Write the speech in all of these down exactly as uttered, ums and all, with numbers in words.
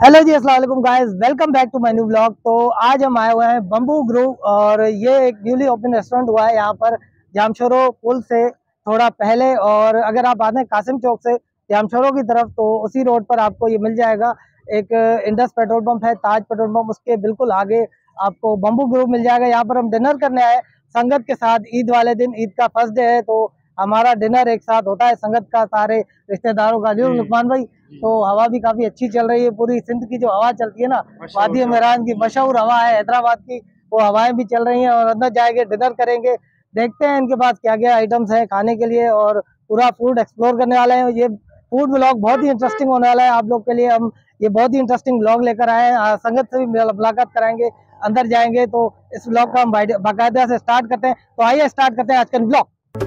Hello जी, अस्सलाम वालेकुम guys, welcome back to my new blog. तो आज हम आए हुए हैं बम्बू ग्रुव और ये एक न्यूली ओपन रेस्टोरेंट हुआ है यहाँ पर जामशोरो पुल से थोड़ा पहले। और अगर आप आते हैं कासिम चौक से जामशोरो की तरफ तो उसी रोड पर आपको ये मिल जाएगा। एक इंडस पेट्रोल पंप है, ताज पेट्रोल पंप, उसके बिल्कुल आगे आपको बम्बू ग्रुव मिल जाएगा। यहाँ पर हम डिनर करने आए संगत के साथ। ईद वाले दिन, ईद का फर्स्ट डे है तो हमारा डिनर एक साथ होता है संगत का, सारे रिश्तेदारों का। जी लुकमान भाई, तो हवा भी काफी अच्छी चल रही है। पूरी सिंध की जो हवा चलती है ना, वादी मेरान की मशहूर हवा है हैदराबाद की, वो हवाएं भी चल रही हैं। और अंदर जाएंगे, डिनर करेंगे, देखते हैं इनके पास क्या क्या आइटम्स हैं खाने के लिए और पूरा फूड एक्सप्लोर करने वाले हैं। ये फूड ब्लॉग बहुत ही इंटरेस्टिंग होने वाला है आप लोग के लिए। हम ये बहुत ही इंटरेस्टिंग ब्लॉग लेकर आए हैं, संगत से भी मुलाकात कराएंगे, अंदर जाएंगे। तो इस ब्लॉग का हम बाकायदा से स्टार्ट करते हैं। तो आइए स्टार्ट करते हैं आज का blog.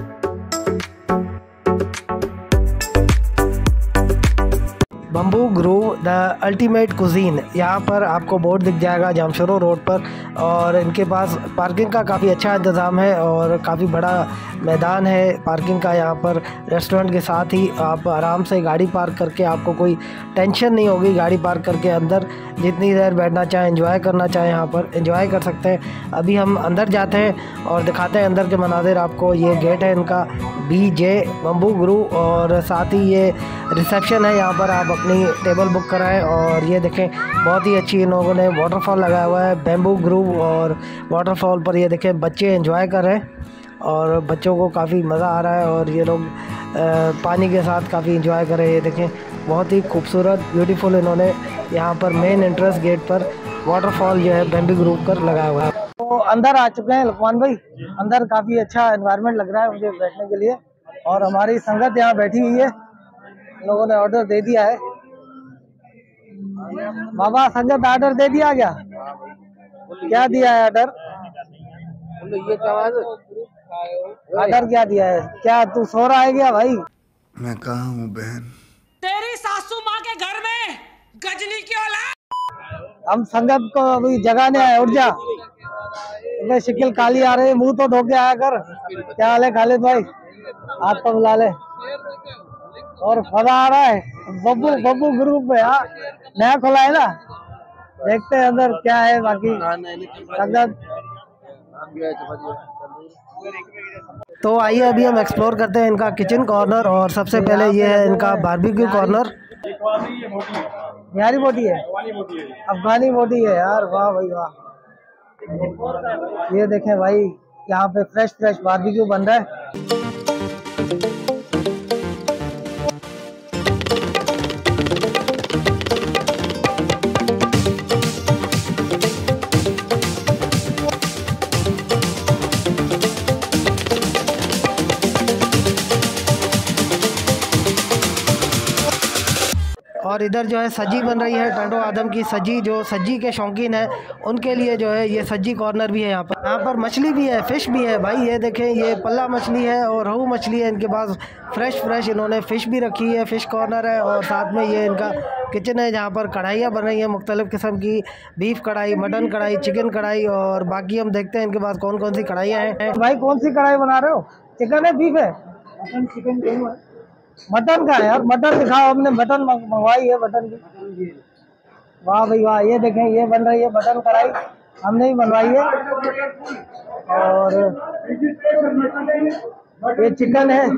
Bamboo groove the ultimate cuisine, यहाँ पर आपको बोर्ड दिख जाएगा जामशोरो रोड पर। और इनके पास पार्किंग का काफ़ी अच्छा इंतज़ाम है और काफ़ी बड़ा मैदान है पार्किंग का। यहाँ पर रेस्टोरेंट के साथ ही आप आराम से गाड़ी पार्क करके, आपको कोई टेंशन नहीं होगी, गाड़ी पार्क करके अंदर जितनी देर बैठना चाहें, एंजॉय करना चाहें यहाँ पर एंजॉय कर सकते हैं। अभी हम अंदर जाते हैं और दिखाते हैं अंदर के मनाजिर आपको। ये गेट है इनका, बी जे बम्बू ग्रुव, और साथ ही ये रिसेप्शन है। यहाँ पर आप अपनी टेबल बुक कराएं। और ये देखें, बहुत ही अच्छी इन लोगों ने वाटरफॉल लगाया हुआ है बैम्बू ग्रुव। और वाटरफॉल पर ये देखें बच्चे एंजॉय कर रहे हैं और बच्चों को काफ़ी मज़ा आ रहा है और ये लोग पानी के साथ काफ़ी एंजॉय कर रहे हैं। ये देखें, बहुत ही खूबसूरत ब्यूटीफुल इन्होंने यहाँ पर मेन एंट्रेंस गेट पर वाटरफॉल जो है बैम्बू ग्रुव पर लगाया हुआ है। तो अंदर आ चुके हैं लुकमान भाई। अंदर काफ़ी अच्छा एनवायरनमेंट लग रहा है मुझे बैठने के लिए। और हमारी संगत यहाँ बैठी हुई है, लोगों ने ऑर्डर दे दिया है। बाबा संगत ऑर्डर दे दिया क्या? क्या दिया है ऑर्डर? ऑर्डर क्या दिया है? क्या तू सो रहा है क्या भाई? मैं कहाँ हूँ बहन? तेरी सासू माँ के घर में गजनी क्यों ला? हम संगत को अभी जगाने आए, उठ जा। शक्ल काली आ रही है, मुंह तो धो के आया कर। क्या हाल है खालिद भाई? हाथ तो मिला ले। और फजा आ रहा है बब्बू बब्बू ग्रुप में, हाँ नया खोला है ना। देखते हैं अंदर क्या है बाकी संगत। तो आइए अभी हम एक्सप्लोर करते हैं इनका किचन कॉर्नर। और सबसे पहले ये है इनका बारबेक्यू कॉर्नर। बिहारी बोटी है, अफगानी बोटी है यार, वाह भाई वाह। ये देखें भाई, यहाँ पे फ्रेश फ्रेश बारबेक्यू बन रहा है। और इधर जो है सज्जी बन रही है, टंडो आदम की सज्जी। जो सज्जी के शौकीन है उनके लिए जो है ये सज्जी कॉर्नर भी है। यहाँ पर यहाँ पर मछली भी है, फिश भी है भाई। ये देखें, ये पल्ला मछली है और रोहू मछली है इनके पास। फ्रेश फ्रेश इन्होंने फ़िश भी रखी है, फ़िश कॉर्नर है। और साथ में ये इनका किचन है जहाँ पर कढ़ाइयाँ बन रही हैं मुख्तलिफ़ किस्म की, बीफ कढ़ाई, मटन कढ़ाई, चिकन कढ़ाई। और बाकी हम देखते हैं इनके पास कौन कौन सी कढ़ाइयाँ हैं। भाई कौन सी कढ़ाई बना रहे हो? चिकन है, बीफ है? मटन, चिकन दोनों है। मटन का है यार, मटन दिखाओ। हमने मटन मंगवाई है, मटन की। वाह भाई वाह, ये देखें, ये बन रही है मटन कढ़ाई, हमने ही बनवाई है। और ये चिकन है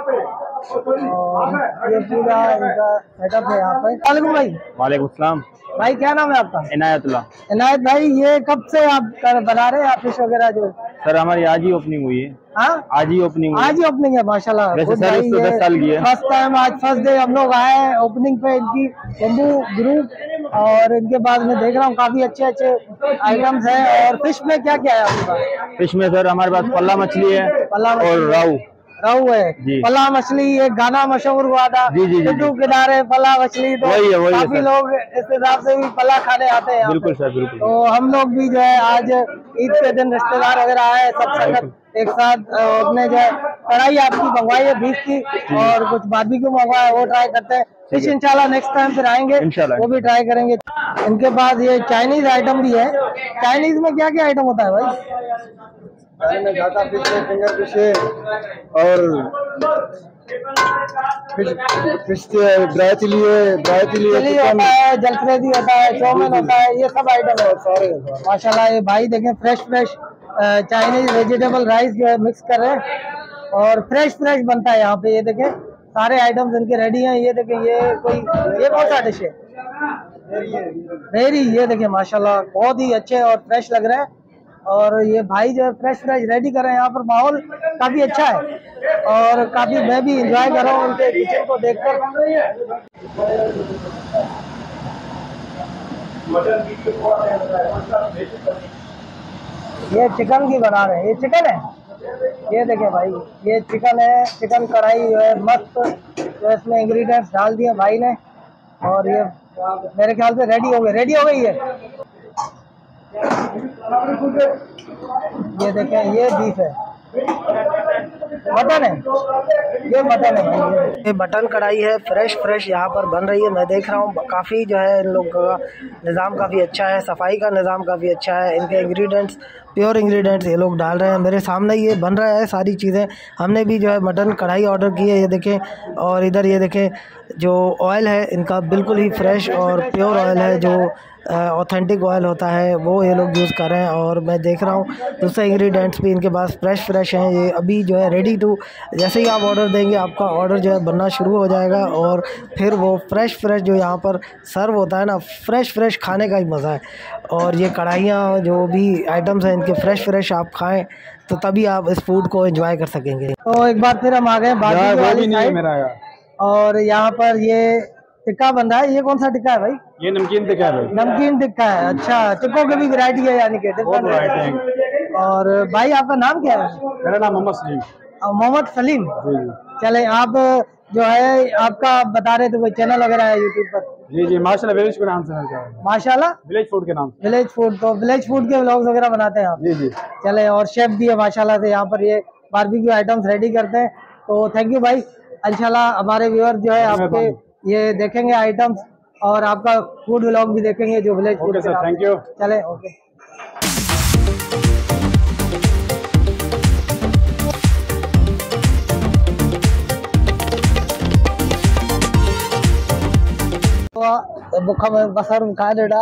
और ये पूरा इनका सेटअप है यहाँ पे। वालेकुम भाई। वालेकुम सलाम भाई, क्या नाम है आपका? इनायतुल्लाह। इनायत भाई, ये कब से आप कर बना रहे हैं आप फिश वगैरह? जो सर हमारी आज ही ओपनिंग हुई है। हाँ, आज ही ओपनिंग हुई आज ही ओपनिंग है, माशाल्लाह। वैसे सर इसको दस साल की है। फर्स्ट टाइम, आज फर्स्ट डे हम लोग आए हैं ओपनिंग पे इनकी बम्बू ग्रुव। और इनके बाद मैं देख रहा हूँ काफी अच्छे अच्छे आइटम्स हैं। और फिश में क्या क्या है आपके पास? फिश में सर हमारे पास पल्ला मछली है, पल्ला और राऊ राऊ है, पला मछली। ये गाना मशहूर हुआ था, सिद्धू किनारे पला मछली। तो वही है, वही काफी लोग इस हिसाब से भी पला खाने आते हैं। बिल्कुल सर, बिल्कुल। तो हम लोग भी जो है आज ईद के दिन रिश्तेदार वगैरह आए, सब संगत एक साथ अपने जो है कढ़ाई आपकी मंगवाई है बीफ की, और कुछ बारबेक्यू मंगवाया, वो ट्राई करते हैं। फिश इंशाल्लाह नेक्स्ट टाइम फिर आएंगे, वो भी ट्राई करेंगे। इनके पास ये चाइनीज आइटम भी है। चाइनीज में क्या क्या आइटम होता है भाई? घाटा फिश है, फिंगर फिश है, और फिश ड्राई चिली है, ड्राई चिली चिली होता है, जलफ्रेजी होता है, चौमिन होता है, ये सब आइटम है। सॉरी माशाल्लाह, ये भाई देखें fresh fresh Chinese vegetable rice जो है मिक्स कर रहे हैं और फ्रेश फ्रेश बनता है यहाँ पे। ये देखें सारे आइटम्स इनके रेडी हैं। ये देखें ये कोई ये कौन सा डिश है? रेरी। ये देखें माशाल्लाह बहुत ही अच्छे और फ्रेश लग रहे हैं और ये भाई जो है फ्रेश फ्रेश रेडी कर रहे हैं। यहाँ पर माहौल काफी अच्छा है और काफी मैं भी इंजॉय कर रहा हूँ उनके किचन को देखकर। ये चिकन की बना रहे हैं। ये चिकन है, ये देखें भाई ये चिकन है। चिकन कढ़ाई जो है मस्त, जो इसमें इंग्रेडिएंट्स डाल दिए भाई ने और ये मेरे ख्याल से रेडी हो गई रेडी हो गई है। ये देखें ये बीफ है, मटन है, ये मटन है भाई। ये मटन कढ़ाई है, फ्रेश फ्रेश यहाँ पर बन रही है। मैं देख रहा हूँ काफ़ी जो है इन लोगों का निज़ाम काफ़ी अच्छा है, सफाई का निज़ाम काफ़ी अच्छा है। इनके इंग्रेडिएंट्स प्योर इंग्रेडिएंट्स ये लोग डाल रहे हैं। मेरे सामने ये बन रहा है सारी चीज़ें। हमने भी जो है मटन कढ़ाई ऑर्डर की है, ये देखें। और इधर ये देखें जो ऑयल है इनका बिल्कुल ही फ्रेश और प्योर ऑयल है, जो ऑथेंटिक ऑयल होता है वो ये लोग यूज़ कर रहे हैं। और मैं देख रहा हूँ दूसरे इंग्रेडिएंट्स भी इनके पास फ्रेश फ्रेश हैं। ये अभी जो है रेडी टू, जैसे ही आप ऑर्डर देंगे आपका ऑर्डर जो है बनना शुरू हो जाएगा और फिर वो फ्रेश फ्रेश जो यहाँ पर सर्व होता है ना, फ्रेश फ्रेश खाने का ही मज़ा है। और ये कढ़ाइयाँ जो भी आइटम्स हैं इनके फ्रेश फ्रेश आप खाएँ तो तभी आप इस फूड को एंजॉय कर सकेंगे। तो एक बार फिर हम आ गए बाकी वाली साइड और यहाँ पर ये टिक्का बन रहा है। ये कौन सा टिक्का है भाई? ये नमकीन टिक्का है। नमकीन टिक्का है। अच्छा, टिक्कों की भी वैरायटी है यानी कि डिफरेंट है। और भाई आपका नाम क्या है? मेरा नाम मोहम्मद सलीम। मोहम्मद सलीम। चले आप जो है आपका बता रहे थे कोई चैनल वगैरह है यूट्यूब पर? जी जी माशाल्लाह विलेज के नाम से है। माशाल्लाह विलेज फूड के नाम से। विलेज फूड, तो विलेज फूड के व्लॉग्स वगैरह बनाते हैं आप? जी जी। चले और शेफ भी है माशाल्लाह से, यहाँ पर ये बारबेक्यू आइटम्स रेडी करते हैं। तो थैंक यू भाई। इंशाल्लाह हमारे व्यूअर जो है आपके ये देखेंगे आइटम्स और आपका फूड व्लॉग भी देखेंगे जो विलेज फूड। Thank you. चले ओके। बुखा में बसर खा डेटा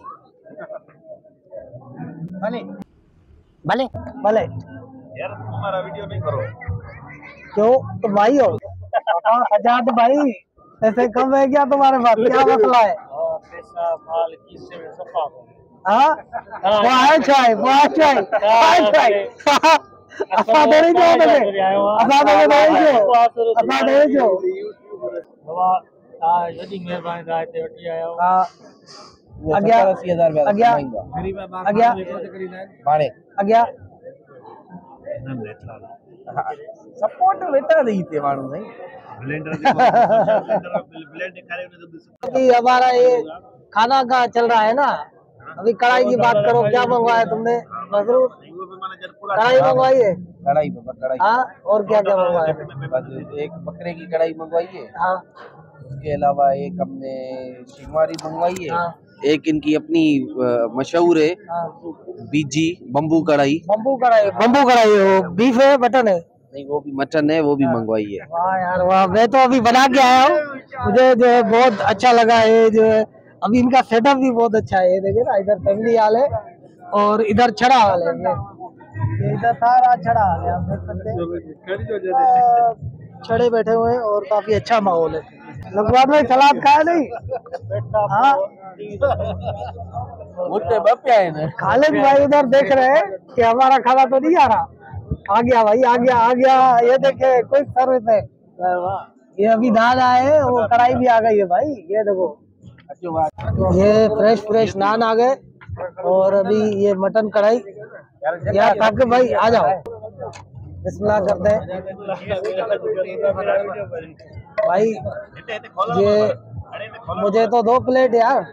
भले भले भले यार तुम्हारा वीडियो नहीं करो क्यों? तुम भाई हो? आजाद भाई ऐसे कम है क्या तुम्हारे पास? क्या मसला है? पैसा माल किससे सफा हाँ वाह चाय वाह चाय वाह चाय असा दे जो दे असा दे जो असा दे जो बाबा आ यदि मेहरबानी राय ते वठी आयो हां अग्या अस्सी हज़ार रुपया अग्या गरीब अग्या बाणे अग्या सपोर्ट वेटा दी थे मानू नहीं ब्लेंडर ब्लेंड करे अभी हमारा ये खाना का चल रहा है ना। अभी कढ़ाई की बात करो, क्या मंगवाया तुमने? मजरूर कढ़ाई मंगवाई है? कढ़ाई कढ़ाई हाँ, और क्या क्या मंगवाया? एक बकरे की कढ़ाई मंगवाई है। हाँ, उसके अलावा एक हमने शिंगवारी मंगवाई है। हाँ, एक इनकी अपनी मशहूर है हाँ, बीजी बम्बू कढ़ाई। बम्बू कढ़ाई बम्बू कढ़ाई वो बीफ है मटन है? नहीं वो भी मटन है, वो भी मंगवाई है। वाह यार वाह, मैं तो अभी बना के आया हूँ, मुझे जो है बहुत अच्छा लगा है। जो है अभी इनका सेटअप भी बहुत अच्छा है। ये देखिए ना, इधर फैमिली हाल है और इधर छड़ा हाल है। ये इधर सारा छड़ा हाल है, आप देख सकते हैं छड़े बैठे हुए हैं और काफी अच्छा माहौल है। लगवाद में सलाद खाया नहीं? हाँ खालिद भाई उधर देख रहे हैं कि हमारा खाना तो नहीं आ रहा। आ गया भाई, आ गया आ गया। ये देखे क्विक सर्विस है। ये अभी नान आए हैं, वो कढ़ाई भी आ गई है भाई। ये देखो ये फ्रेश फ्रेश नान आ गए और अभी ये मटन कढ़ाई। यार ताकि भाई आ जाओ, बिस्मिल्लाह करते हैं भाई। ये मुझे तो दो प्लेट यार।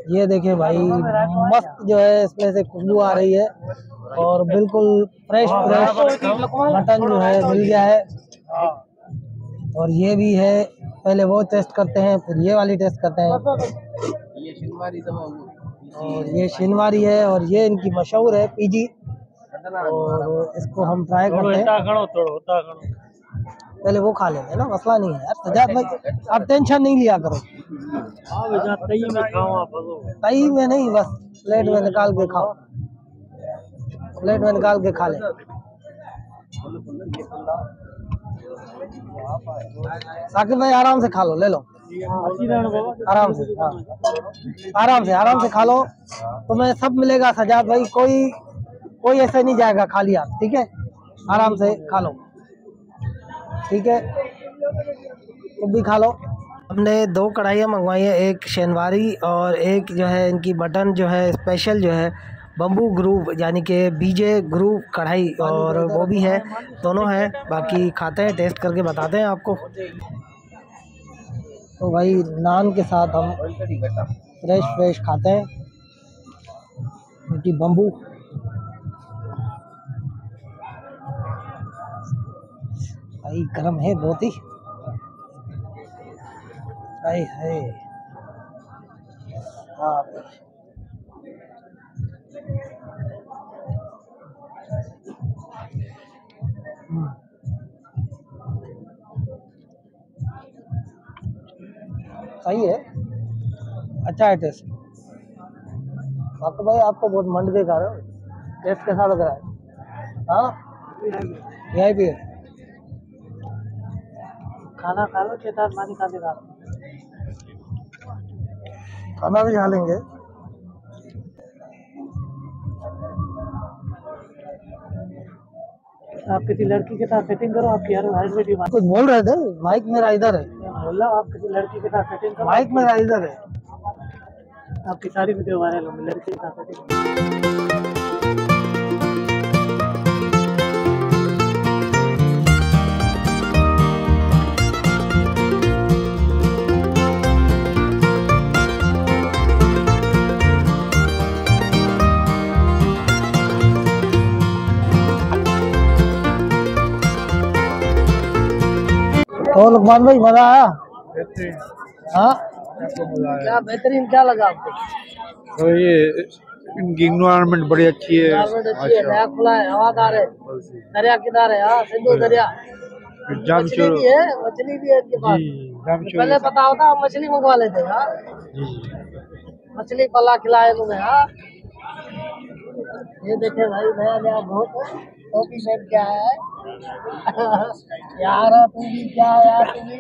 ये देखिए भाई, मस्त जो है इसमें से खुशबू आ रही है और बिल्कुल फ्रेश फ्रेश मटन जो है मिल गया है। और ये भी है, पहले वो टेस्ट करते हैं फिर ये वाली टेस्ट करते हैं। ये शिनवारी और ये शिनवारी है और ये इनकी मशहूर है पीजी, और इसको हम ट्राई करते हैं। पहले वो खा लेंगे ना, मसला नहीं है यार सजाद भाई, आप टेंशन नहीं लिया करो। तई में नहीं, बस प्लेट में निकाल के खाओ, प्लेट में निकाल के खा ले। साकिब भाई आराम से खा लो, ले लो आराम से, हाँ आराम से आराम से खा लो, तुम्हें सब मिलेगा सजाद भाई, कोई कोई ऐसे नहीं जाएगा खाली हाथ, ठीक है? आराम से खा लो, ठीक है? तुम भी खा लो। हमने दो कढ़ाइयाँ मंगवाई है, एक शेनवारी और एक जो है इनकी मटन जो है स्पेशल जो है बम्बू ग्रूव यानी कि बीजे ग्रूव कढ़ाई, और वो भी है, दोनों है। बाकी खाते हैं, टेस्ट करके बताते हैं आपको। तो भाई नान के साथ हम फ्रेश फ्रेश खाते हैं इनकी बम्बू। भाई गरम है बहुत ही, हाय हाय। हाँ सही है, अच्छा है टेस्ट। आपको भाई आपको बहुत मंड के खा रहे हो, टेस्ट कैसा लग रहा है? हाँ यही भी है, खाना खा लो, छः सात पानी खा के खा लो, खाना भी खा लेंगे। आप किसी लड़की के साथ सेटिंग करो, आपकी हर हाइट में भी कुछ बोल रहे थे। माइक मेरा इधर है, बोला आप किसी लड़की के साथ सेटिंग करो, माइक मेरा इधर है। आपकी सारी वीडियो वायरल होंगी लड़की के साथ सेटिंग। तो लुकमान भाई मजा आया? हाँ क्या बेहतरीन, क्या लगा आपको? तो ये इनकी इन्वायरमेंट बड़ी अच्छी है, अच्छी है, नया खुला है, हवादार है, दरिया किनारे, हाँ सिंधु दरिया, मछली भी है, मछली भी है इनके पास। पहले पता होता हम मछली मंगवा लेते, हाँ मछली पला खिलाए तुम्हें। हाँ ये देखे भाई, नया नया बहुत टोपी पहन क्या है यार, तू भी क्या है यार, तू भी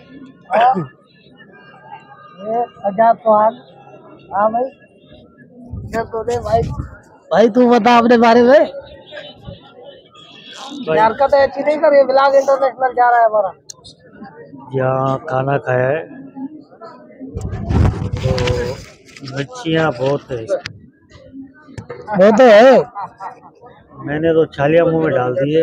ये आजाद चौहान। हाँ भाई तो दे भाई, भाई तू बता अपने बारे में। हरकत अच्छी नहीं कर, ये ब्लॉग इंटरनेशनल जा रहा है हमारा। यहाँ खाना खाया है तो मिर्चियाँ बहुत है, वो तो है, मैंने तो छालियाँ मुंह में डाल दी है।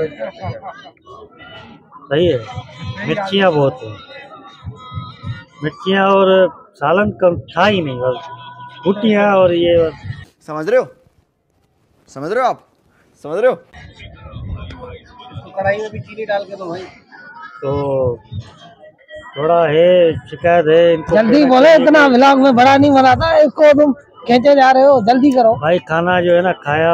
सही है, मिर्चियाँ बहुत है, मिर्चियाँ और सालन कम था ही नहीं, बस भुट्टियाँ और ये बस। समझ रहे हो समझ रहे हो आप समझ रहे हो कढ़ाई में भी चीनी डाल के दो भाई। तो थोड़ा है शिकायत है इनको, जल्दी बोले, इतना व्लॉग में बड़ा नहीं बनाता, इसको तुम खींचे जा रहे हो, जल्दी करो भाई। खाना जो है ना खाया,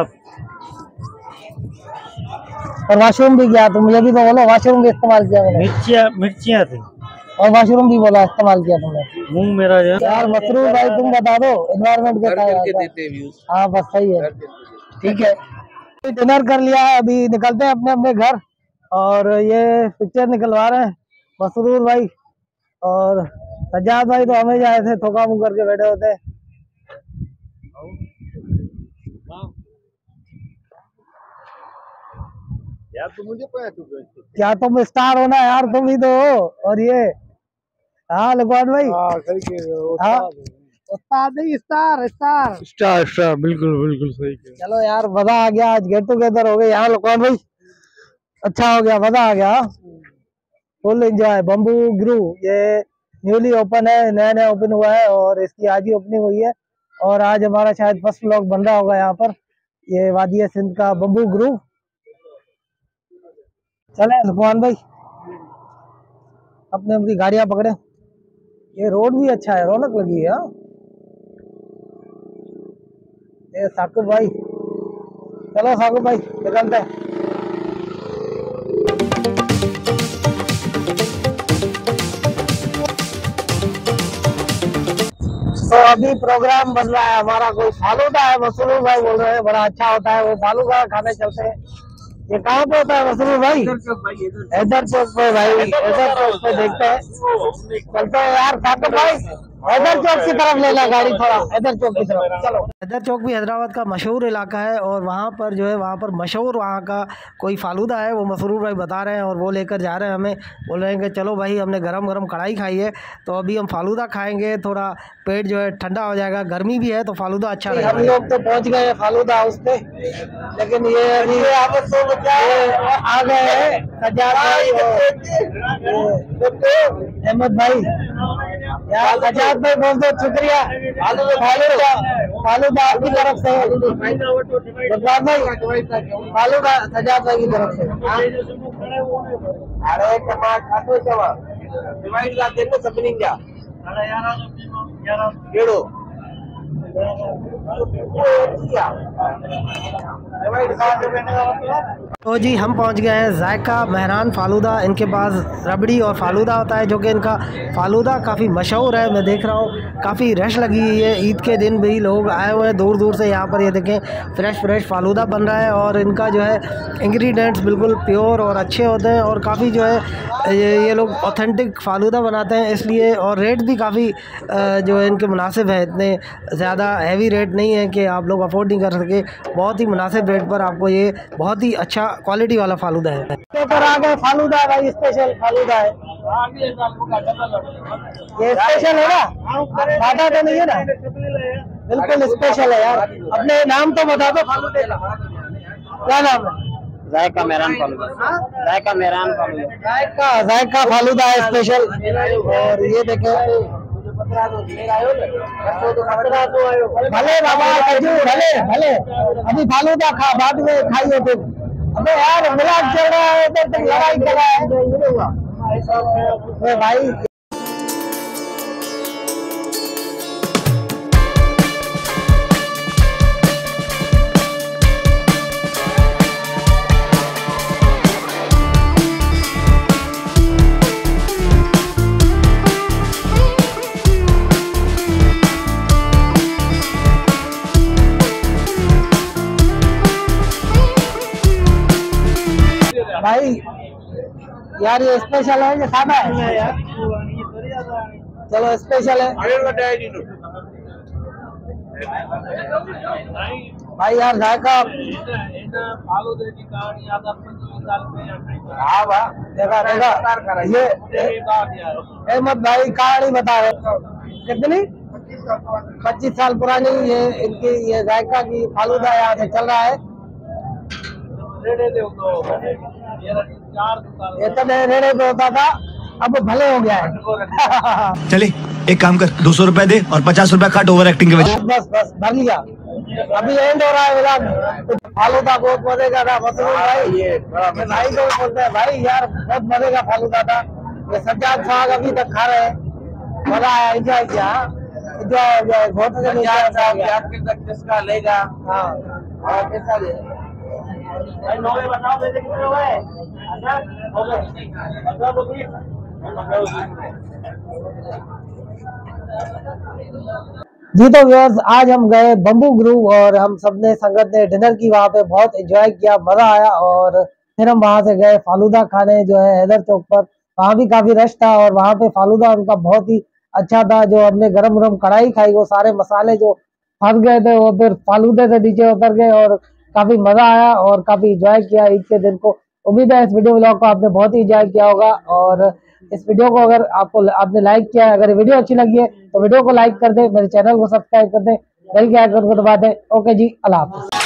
और वॉशरूम भी गया, तुम ये भी तो बोलो, वॉशरूम भी इस्तेमाल किया मैंने। मिर्चियाँ मिर्चियाँ थी और वॉशरूम भी बोला इस्तेमाल किया तुमने। मुंह मेरा जो है यार मसरूर भाई तुम बता दो एनवायरमेंट कैसा है? देते व्यूज। हाँ बस सही है, ठीक है। डिनर कर लिया है, अभी निकलते हैं अपने अपने घर, और ये पिक्चर निकलवा रहे हैं मसरूर भाई, और सजाद भाई तो हमेशा ऐसे थोका मुँह करके बैठे होते हैं। यार तुम मुझे क्या तुम स्टार हो ना यार, तुम ही तो हो। और ये हाँ लुकमान भाई, हाँ उस्ताद नहीं, स्टार स्टार स्टार स्टार बिल्कुल बिल्कुल सही है। चलो यार मजा आ गया, आज गेट टुगेदर हो गए यहाँ लुकमान भाई, अच्छा हो गया, मजा आ गया, फुल एंजॉय। बम्बू ग्रू ये न्यूली ओपन है, नया नया ओपन हुआ है और इसकी आज ही ओपनिंग हुई है, और आज हमारा शायद फर्स्ट व्लॉग बन रहा होगा यहाँ पर। ये वादी सिंध का बम्बू ग्रूव। चले लुकमान भाई, अपने अपनी गाड़ियां पकड़े। ये रोड भी अच्छा है, रौनक लगी है। ये साकिब भाई, चलो साकिब भाई निकलते हैं। तो अभी प्रोग्राम बन रहा है हमारा, कोई फालूदा है, मसरूर भाई बोल रहे हैं बड़ा अच्छा होता है, वो फालूदा खाने चलते हैं। ये कहाँ पे होता है मसरूर भाई? हैदर चौक पे भाई, हैदर चौक पे देखते हैं, चलते हैं यार साकिब भाई। हैदर चौक की तरफ ले ला गाड़ी, थोड़ा हैदर चौक की तरफ चलो। हैदर चौक भी हैदराबाद का मशहूर इलाका है और वहाँ पर जो है वहाँ पर मशहूर वहाँ का कोई फालूदा है, वो मसरूर भाई बता रहे हैं और वो लेकर जा रहे हैं हमें। बोल रहे हैं कि चलो भाई हमने गरम गरम कढ़ाई खाई है तो अभी हम फालूदा खाएंगे, थोड़ा पेट जो है ठंडा हो जाएगा, गर्मी भी है तो फालूदा अच्छा रहेगा। हम लोग तो पहुँच गए हैं फालूदा हाउस पे, लेकिन ये अभी आ गए हैं सज्जाद भाई अहमद भाई। यार सज्जाद भाई बोल दो शुक्रिया, फालूदा फालूदा आपकी तरफ से, सज्जाद भाई फालूदा सज्जाद भाई की तरफ से। अरे खातो डिवाइड कर देना सबनी क्या केड़ो तो जी हम पहुंच गए हैं जायका मेहरान फालूदा। इनके पास रबड़ी और फालूदा होता है, जो कि इनका फालूदा काफ़ी मशहूर है। मैं देख रहा हूँ काफ़ी रश लगी हुई है, ईद के दिन भी लोग आए हुए हैं दूर दूर से यहाँ पर। ये देखें फ्रेश फ्रेश फालूदा बन रहा है और इनका जो है इंग्रेडिएंट्स बिल्कुल प्योर और अच्छे होते हैं और काफ़ी जो है ये, ये लोग ऑथेंटिक फालूदा बनाते हैं इसलिए। और रेट भी काफ़ी जो है इनके मुनासिब है, इतने ज़्यादा हैवी रेट नहीं है कि आप लोग अफोर्ड नहीं कर सके। बहुत ही मुनासिब रेट पर आपको ये बहुत ही अच्छा क्वालिटी वाला फालूदा है। पर आ गए फालूदा भाई, स्पेशल फालूदा है ये, स्पेशल है ना, सादा तो नहीं है ना, बिल्कुल स्पेशल है यार। अपने नाम तो बता दो फालूदे का, क्या नाम है? जायका मेहरान फालूदा, जायका मेहरान फालूदा, जायका जायका फालूदा है स्पेशल। और ये देखे भले बाबा भले भले अभी फालूदा खा, बाद में खाइए तुम। अबे यार मिलाद चल रहा है तो तुम लड़ाई कर रहा है भाई। भाई यार ये स्पेशल है ये सादा है यार? चलो स्पेशल है भाई यार। जायका देखा देखा ये अहमद भाई कहानी बता रहे, कितनी पच्चीस साल पुरानी ये इनकी ये जायका की फालूदा यहाँ से चल रहा है। इतने रेड़े पे होता था, अब भले हो गया है। चले एक काम कर, दो सौ रुपए दे और पचास रुपए काट ओवर एक्टिंग के वजह। बस बस भर लिया, अभी एंड हो रहा है मिलाद। फालूदा बहुत मजे का था मसरूर भाई, भाई को बोलते हैं भाई यार बहुत मजे का फालूदा था। ये सज्जाद साहब अभी तक खा रहे हैं, मजा आया, एंजॉय किया, एंजॉय एंजॉय बहुत जिसका लेगा। हाँ और कैसा ले बताओ कितने हुए? जी तो व्यूअर्स आज हम गए बम्बू ग्रूव और हम सबने संगत ने डिनर की, वहाँ पे बहुत एंजॉय किया, मजा आया। और फिर हम वहाँ से गए फालूदा खाने जो है हैदर चौक पर, वहाँ भी काफी रश था और वहाँ पे फालूदा उनका बहुत ही अच्छा था। जो हमने गरम गरम कढ़ाई खाई, वो सारे मसाले जो फंस गए थे वो फिर फालूदे से नीचे उतर गए और काफी मजा आया और काफी एंजॉय किया ईद के दिन को। उम्मीद है इस वीडियो व्लॉग को आपने बहुत ही एंजॉय किया होगा और इस वीडियो को अगर आपको आपने लाइक किया है, अगर वीडियो अच्छी लगी है तो वीडियो को लाइक कर दे, मेरे चैनल को सब्सक्राइब कर दे, बेल के आइकन को दबा दे। ओके जी, अल्लाह हाफ़िज़।